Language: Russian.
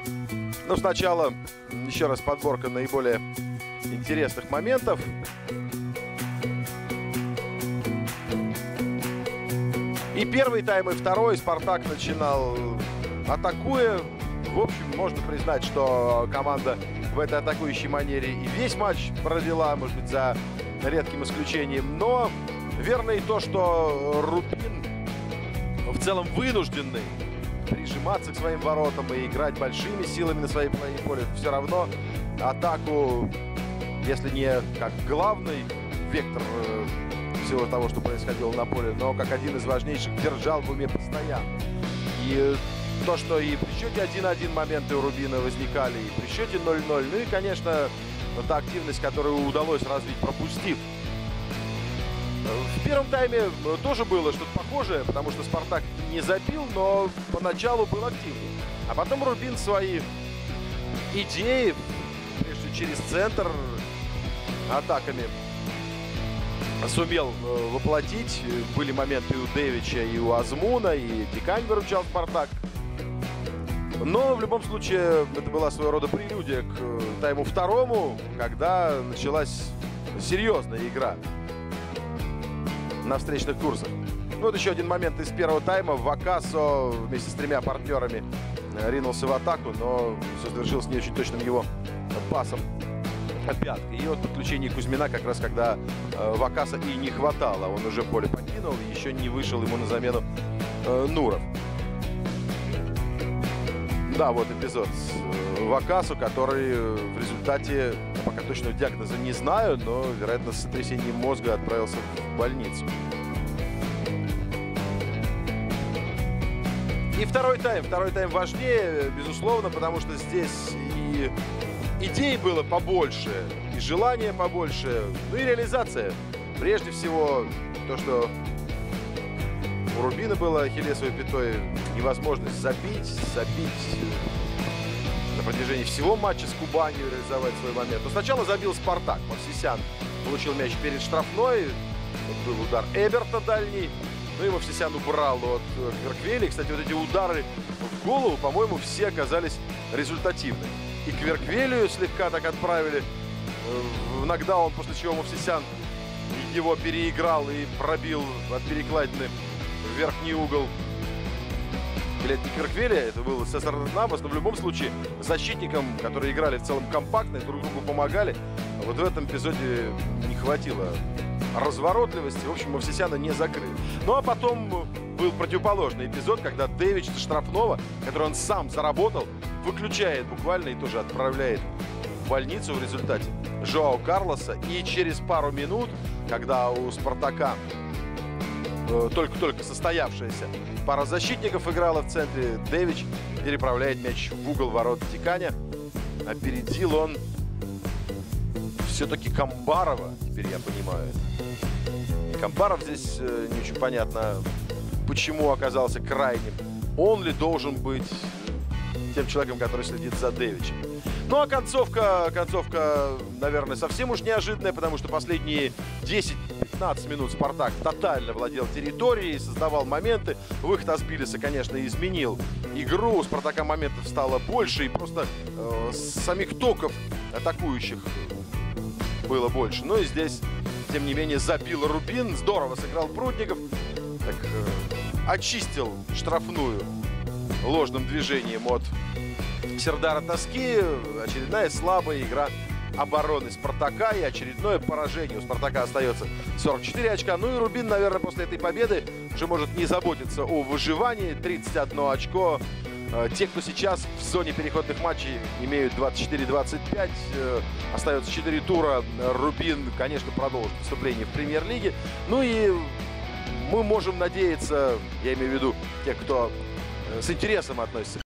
Но сначала еще раз подборка наиболее интересных моментов. И первый тайм, и второй «Спартак» начинал атакуя. В общем, можно признать, что команда в этой атакующей манере и весь матч провела, может быть, за редким исключением. Но верно и то, что Рубин в целом вынужденный прижиматься к своим воротам и играть большими силами на своей половине поля. Все равно атаку, если не как главный вектор всего того, что происходило на поле, но как один из важнейших держал в уме постоянно. И то, что и при счете 1-1 моменты у Рубина возникали, и при счете 0-0. Ну и, конечно, та активность, которую удалось развить, пропустив. В первом тайме тоже было что-то похожее, потому что «Спартак» не забил, но поначалу был активнее. А потом Рубин свои идеи, прежде всего через центр, атаками сумел воплотить. Были моменты и у Дэвича, и у Азмуна, и Дикань выручал «Спартак». Но в любом случае это была своего рода прелюдия к тайму второму, когда началась серьезная игра на встречных курсах. Ну, вот еще один момент из первого тайма. Вакасо вместе с тремя партнерами ринулся в атаку, но все завершилось не очень точным его пасом пяткой. И вот подключение Кузьмина как раз когда Вакаса и не хватало. Он уже поле покинул, еще не вышел ему на замену Нуров. Да, вот эпизод с Вакасу, который в результате, пока точного диагноза не знаю, но, вероятно, с сотрясением мозга отправился в больницу. И второй тайм важнее, безусловно, потому что здесь и идей было побольше, и желания побольше, ну и реализация. Прежде всего, то, что у Рубина было ахиллесовой пятой, невозможность забить на протяжении всего матча с Кубанью, реализовать свой момент. Но сначала забил «Спартак». Мовсисян получил мяч перед штрафной. Вот был удар Эберта дальний. Ну и Мовсисян убрал от Кверквели. Кстати, вот эти удары в голову, по-моему, все оказались результативны. И Кверквелию слегка так отправили в нокдаун, после чего Мовсисян его переиграл и пробил от перекладины в верхний угол. Или это не Кверквели, это был Сесар Навас, но в любом случае защитникам, которые играли в целом компактно, друг другу помогали, вот в этом эпизоде не хватило разворотливости. В общем, Мовсисяна не закрыли. Ну а потом был противоположный эпизод, когда Дэвич со штрафного, который он сам заработал, выключает буквально и тоже отправляет в больницу в результате Жоао Карлоса. И через пару минут, когда у «Спартака» только-только состоявшаяся пара защитников играла в центре, Дэвич переправляет мяч в угол ворот Диканя. Опередил он все-таки Камбарова, теперь я понимаю. И Камбаров здесь не очень понятно, почему оказался крайним. Он ли должен быть тем человеком, который следит за Дэвичем? Ну а концовка, наверное, совсем уж неожиданная, потому что последние 10-15 минут «Спартак» тотально владел территорией, создавал моменты. Выход Асбилиса, конечно, изменил игру. У «Спартака» моментов стало больше, и просто самих токов атакующих было больше. Но и здесь, тем не менее, забил Рубин. Здорово сыграл Прудников. Так, очистил штрафную ложным движением от Сердара Тоски. Очередная слабая игра обороны «Спартака» и очередное поражение. У «Спартака» остается 44 очка. Ну и Рубин, наверное, после этой победы уже может не заботиться о выживании. 31 очко. Те, кто сейчас в зоне переходных матчей, имеют 24-25. Остается 4 тура. Рубин, конечно, продолжит выступление в премьер-лиге. Ну и мы можем надеяться, я имею в виду тех, кто с интересом относится